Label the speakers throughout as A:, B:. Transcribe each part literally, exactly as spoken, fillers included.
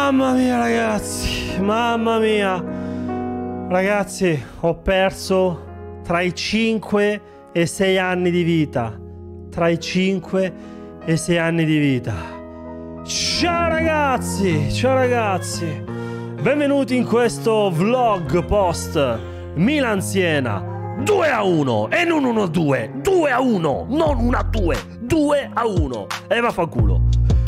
A: Mamma mia ragazzi, mamma mia. Ragazzi, ho perso tra i cinque e sei anni di vita. Tra i cinque e sei anni di vita. Ciao ragazzi, ciao ragazzi. Benvenuti in questo vlog post Milan-Siena. due a uno e non uno a due. due a uno, non uno a due. due a uno. E vaffanculo.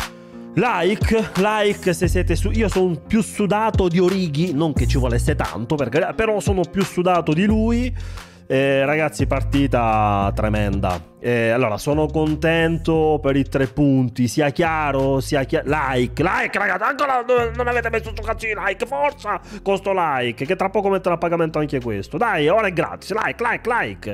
A: Like, like se siete su... Io sono più sudato di Origi, non che ci volesse tanto, perché... però sono più sudato di lui. eh, Ragazzi, partita tremenda. eh, Allora, sono contento per i tre punti. Sia chiaro, sia chiaro. Like, like ragazzi, ancora non avete messo su cazzo di like. Forza con sto like, che tra poco metterò a pagamento anche questo. Dai, ora è gratis. Like, like, like.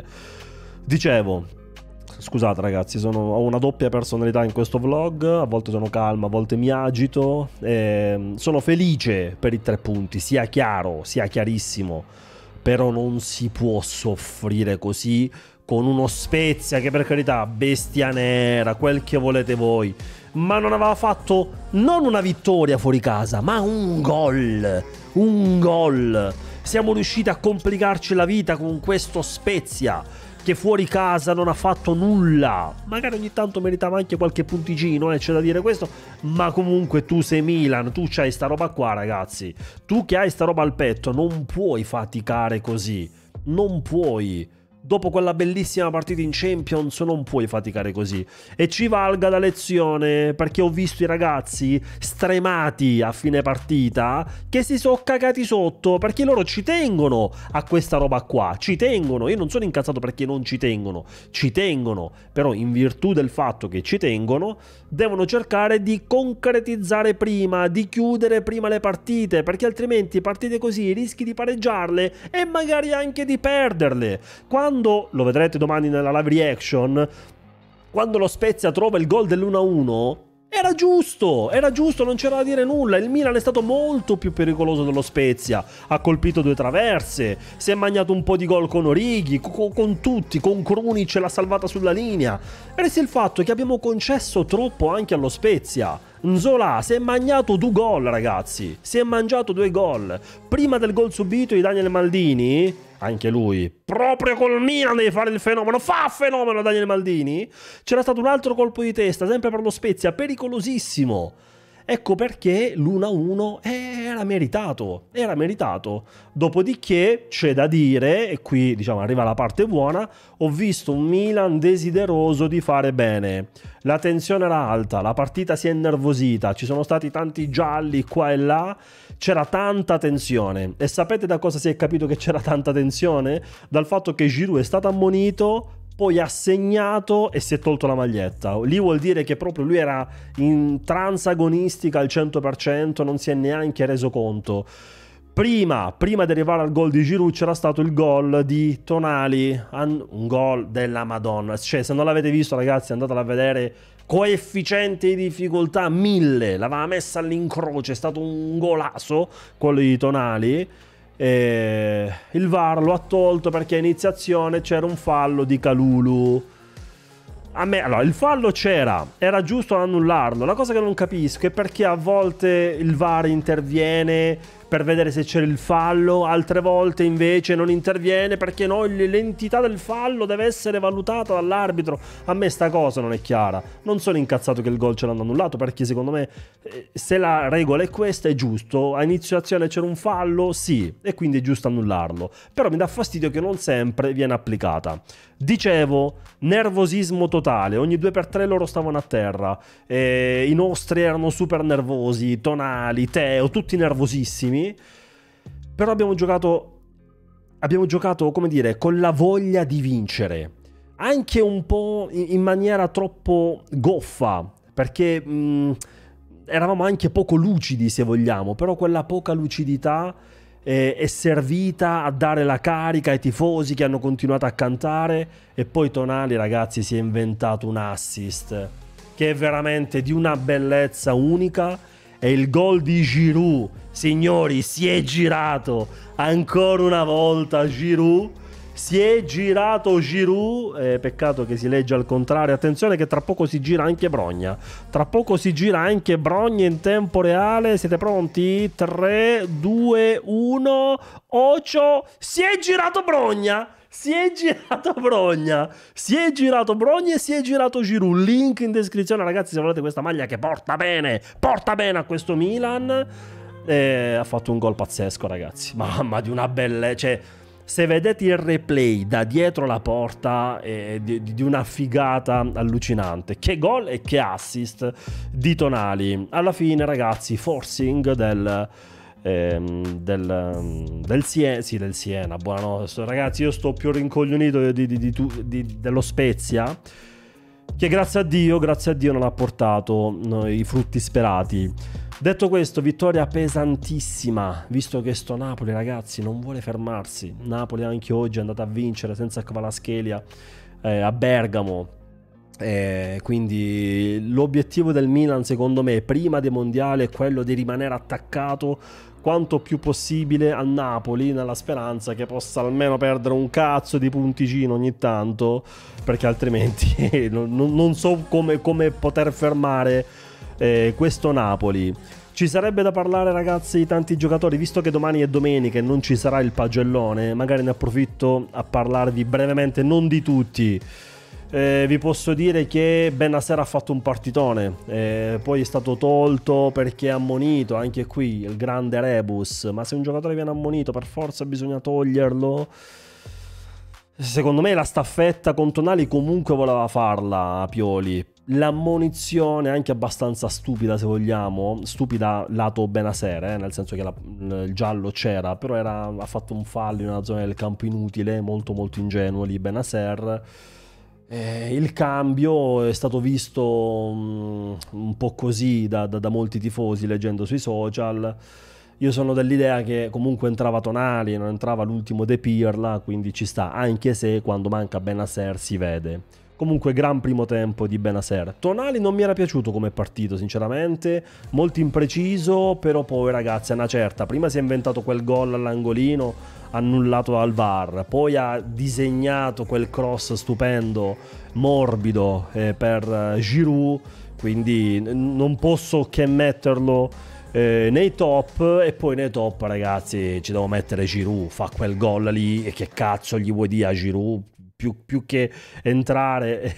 A: Dicevo, scusate ragazzi, sono, ho una doppia personalità in questo vlog. A volte sono calmo, a volte mi agito. eh, Sono felice per i tre punti, sia chiaro, sia chiarissimo. Però non si può soffrire così con uno Spezia che, per carità, bestia nera, quel che volete voi, ma non aveva fatto non una vittoria fuori casa, ma un gol. Un gol. Siamo riusciti a complicarci la vita con questo Spezia che fuori casa non ha fatto nulla. Magari ogni tanto meritava anche qualche punticino, eh, c'è da dire questo. Ma comunque tu sei Milan, tu c'hai sta roba qua ragazzi. Tu che hai sta roba al petto non puoi faticare così. Non puoi. Dopo quella bellissima partita in Champions non puoi faticare così. E ci valga da lezione, perché ho visto i ragazzi stremati a fine partita che si sono cagati sotto, perché loro ci tengono a questa roba qua. Ci tengono. Io non sono incazzato perché non ci tengono. Ci tengono. Però in virtù del fatto che ci tengono, devono cercare di concretizzare prima, di chiudere prima le partite, perché altrimenti partite così rischi di pareggiarle e magari anche di perderle. Quando lo vedrete domani nella live reaction, quando lo Spezia trova il gol dell'uno a uno, era giusto, era giusto, non c'era da dire nulla. Il Milan è stato molto più pericoloso dello Spezia, ha colpito due traverse, si è mangiato un po' di gol con Origi, con, con tutti, con Krunic l'ha salvata sulla linea. Resta il fatto che abbiamo concesso troppo anche allo Spezia. Nzola si è mangiato due gol ragazzi, si è mangiato due gol. Prima del gol subito di Daniel Maldini, anche lui, proprio col Milan deve fare il fenomeno, fa fenomeno Daniel Maldini, c'era stato un altro colpo di testa, sempre per lo Spezia, pericolosissimo. Ecco perché l'uno a uno era meritato, era meritato. Dopodiché c'è da dire, e qui diciamo arriva la parte buona, ho visto un Milan desideroso di fare bene. La tensione era alta, la partita si è innervosita, ci sono stati tanti gialli qua e là, c'era tanta tensione. E sapete da cosa si è capito che c'era tanta tensione? Dal fatto che Giroud è stato ammonito, poi ha segnato e si è tolto la maglietta. Lì vuol dire che proprio lui era in trance agonistica al cento per cento, non si è neanche reso conto. Prima, prima di arrivare al gol di Giroud c'era stato il gol di Tonali, un gol della Madonna. Cioè, se non l'avete visto ragazzi, andatelo a vedere. Coefficiente di difficoltà mille, l'aveva messa all'incrocio, è stato un golasso quello di Tonali. E il V A R lo ha tolto perché a iniziazione c'era un fallo di Kalulu. A me, allora, il fallo c'era, era giusto annullarlo. La cosa che non capisco è perché a volte il V A R interviene per vedere se c'era il fallo, altre volte invece non interviene perché no, l'entità del fallo deve essere valutata dall'arbitro. A me sta cosa non è chiara. Non sono incazzato che il gol ce l'hanno annullato, perché secondo me se la regola è questa è giusto. A inizio azione c'era un fallo, sì, e quindi è giusto annullarlo. Però mi dà fastidio che non sempre viene applicata. Dicevo, nervosismo totale, ogni due per tre loro stavano a terra, e i nostri erano super nervosi, Tonali, Teo, tutti nervosissimi. Però abbiamo giocato, abbiamo giocato, come dire, con la voglia di vincere, anche un po' in maniera troppo goffa, perché mh, eravamo anche poco lucidi se vogliamo, però quella poca lucidità è servita a dare la carica ai tifosi che hanno continuato a cantare. E poi Tonali ragazzi si è inventato un assist che è veramente di una bellezza unica, e il gol di Giroud, signori, si è girato ancora una volta Giroud, si è girato Giroud, eh, peccato che si legge al contrario, attenzione che tra poco si gira anche Brogna, tra poco si gira anche Brogna in tempo reale, siete pronti? tre, due, uno, Ocio, si è girato Brogna! Si è girato Brogna, si è girato Brogna e si è girato Giroud. Link in descrizione, ragazzi, se volete questa maglia che porta bene, porta bene a questo Milan. E ha fatto un gol pazzesco, ragazzi. Mamma di una bella... Cioè, se vedete il replay da dietro la porta, è di, di una figata allucinante. Che gol e che assist di Tonali. Alla fine, ragazzi, forcing del... Ehm, del, del Siena, sì, del Siena, buonanotte ragazzi, io sto più rincoglionito di, di, di, di, dello Spezia, che grazie a Dio, grazie a Dio non ha portato no, i frutti sperati. Detto questo, vittoria pesantissima, visto che sto Napoli, ragazzi, non vuole fermarsi. Napoli anche oggi è andata a vincere senza Kvaratskhelia eh, a Bergamo. Eh, quindi l'obiettivo del Milan, secondo me, prima dei mondiali è quello di rimanere attaccato quanto più possibile a Napoli, nella speranza che possa almeno perdere un cazzo di punticino ogni tanto, perché altrimenti non, non so come, come poter fermare eh, questo Napoli. Ci sarebbe da parlare, ragazzi, di tanti giocatori, visto che domani è domenica e non ci sarà il pagellone, magari ne approfitto a parlarvi brevemente, non di tutti. Eh, vi posso dire che Bennacer ha fatto un partitone, eh, poi è stato tolto perché è ammonito, anche qui il grande rebus, ma se un giocatore viene ammonito per forza bisogna toglierlo. Secondo me la staffetta con Tonali comunque voleva farla Pioli. L'ammonizione anche abbastanza stupida, se vogliamo, stupida lato Bennacer, eh, nel senso che la, il giallo c'era, però era, ha fatto un fallo in una zona del campo inutile, molto molto ingenuo lì Bennacer. Eh, il cambio è stato visto um, un po' così da, da, da molti tifosi leggendo sui social. Io sono dell'idea che comunque entrava Tonali, non entrava l'ultimo De Pirla, quindi ci sta, anche se quando manca Bennacer si vede. Comunque gran primo tempo di Bennacer. Tonali non mi era piaciuto come partito, sinceramente, molto impreciso, però poi ragazzi, a una certa, prima si è inventato quel gol all'angolino annullato dal V A R, poi ha disegnato quel cross stupendo, morbido eh, per uh, Giroud, quindi non posso che metterlo eh, nei top, e poi nei top, ragazzi, ci devo mettere Giroud, fa quel gol lì e che cazzo gli vuoi dire a Giroud? Più, più che entrare,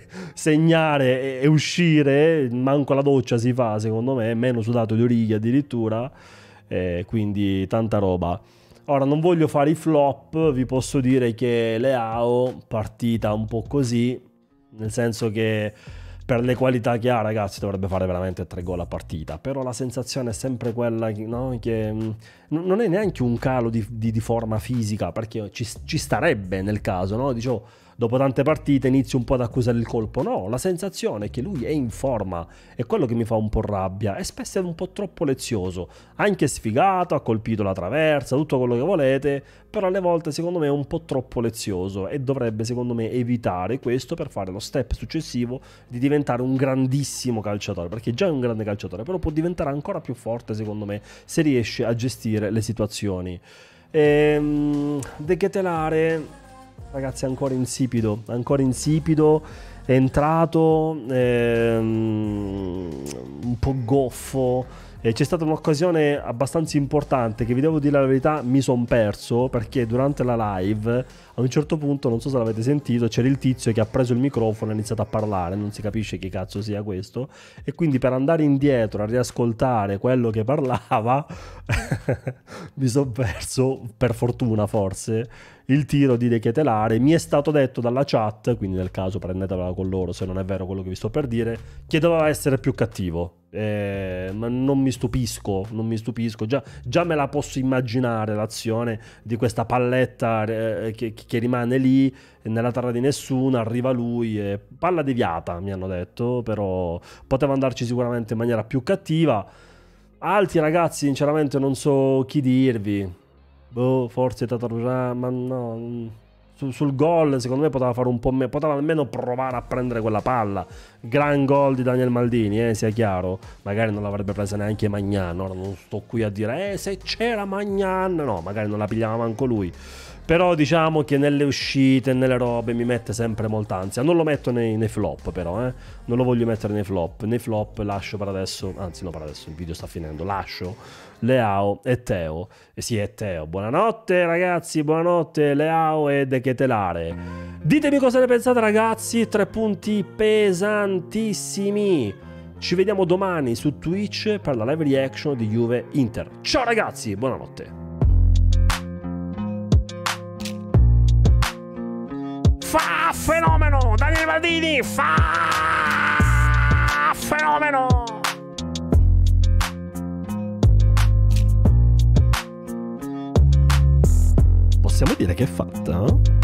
A: segnare e uscire, manco la doccia si fa, secondo me, meno sudato di origlie addirittura, eh, quindi tanta roba. Ora non voglio fare i flop, vi posso dire che Leao partita un po' così, nel senso che per le qualità che ha, ragazzi, dovrebbe fare veramente tre gol a partita, però la sensazione è sempre quella, no? Che mh, non è neanche un calo di, di, di forma fisica, perché ci, ci starebbe nel caso, no? Dicevo, dopo tante partite inizio un po' ad accusare il colpo. No, la sensazione è che lui è in forma, è quello che mi fa un po' rabbia, e spesso è un po' troppo lezioso, anche sfigato, ha colpito la traversa, tutto quello che volete, però alle volte secondo me è un po' troppo lezioso e dovrebbe secondo me evitare questo per fare lo step successivo di diventare un grandissimo calciatore, perché già è un grande calciatore, però può diventare ancora più forte secondo me se riesce a gestire le situazioni. Ehm, De Ketelare, ragazzi, ancora insipido, ancora insipido, è entrato ehm, un po' goffo. E c'è stata un'occasione abbastanza importante che, vi devo dire la verità, mi son perso, perché durante la live a un certo punto, non so se l'avete sentito, c'era il tizio che ha preso il microfono e ha iniziato a parlare, non si capisce chi cazzo sia questo, e quindi per andare indietro a riascoltare quello che parlava mi sono perso, per fortuna forse, il tiro di De Ketelare. Mi è stato detto dalla chat, quindi nel caso prendetevela con loro se non è vero quello che vi sto per dire, che doveva essere più cattivo. Eh, ma non mi stupisco, non mi stupisco, già, già me la posso immaginare l'azione di questa palletta eh, che, che rimane lì nella terra di nessuno, arriva lui e palla deviata, mi hanno detto, però poteva andarci sicuramente in maniera più cattiva. Altri, ragazzi, sinceramente non so chi dirvi. Boh, forse Tatarusà, ma no, sul, sul gol secondo me poteva fare un po' meno, poteva almeno provare a prendere quella palla. Gran gol di Daniel Maldini, eh, sia chiaro, magari non l'avrebbe presa neanche Magnan. Ora non sto qui a dire eh, se c'era Magnan, no, magari non la pigliava manco lui, Però diciamo che nelle uscite, nelle robe mi mette sempre molta ansia. Non lo metto nei, nei flop però, eh. Non lo voglio mettere nei flop. Nei flop lascio per adesso, anzi no per adesso, il video sta finendo. Lascio Leao e Teo. E sì, è Teo. Buonanotte ragazzi, buonanotte Leao e De Ketelare. Ditemi cosa ne pensate ragazzi, tre punti pesantissimi. Ci vediamo domani su Twitch per la live reaction di Juve Inter. Ciao ragazzi, buonanotte. Fa fenomeno! Daniele Maldini! Fa fenomeno! Possiamo dire che è fatta?